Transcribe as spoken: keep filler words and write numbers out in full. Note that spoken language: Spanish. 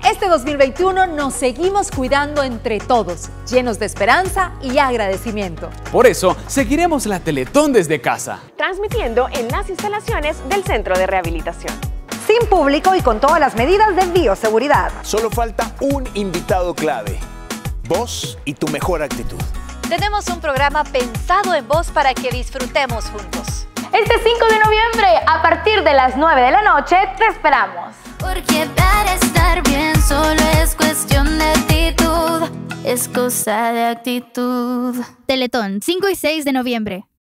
Este dos mil veintiuno nos seguimos cuidando entre todos, llenos de esperanza y agradecimiento. Por eso, seguiremos la Teletón desde casa, transmitiendo en las instalaciones del Centro de Rehabilitación. Sin público y con todas las medidas de bioseguridad. Solo falta un invitado clave. Vos y tu mejor actitud. Tenemos un programa pensado en vos para que disfrutemos juntos. Este cinco de noviembre, a partir de las nueve de la noche, te esperamos. Porque para estar bien solo es cuestión de actitud, es cosa de actitud. Teletón, cinco y seis de noviembre.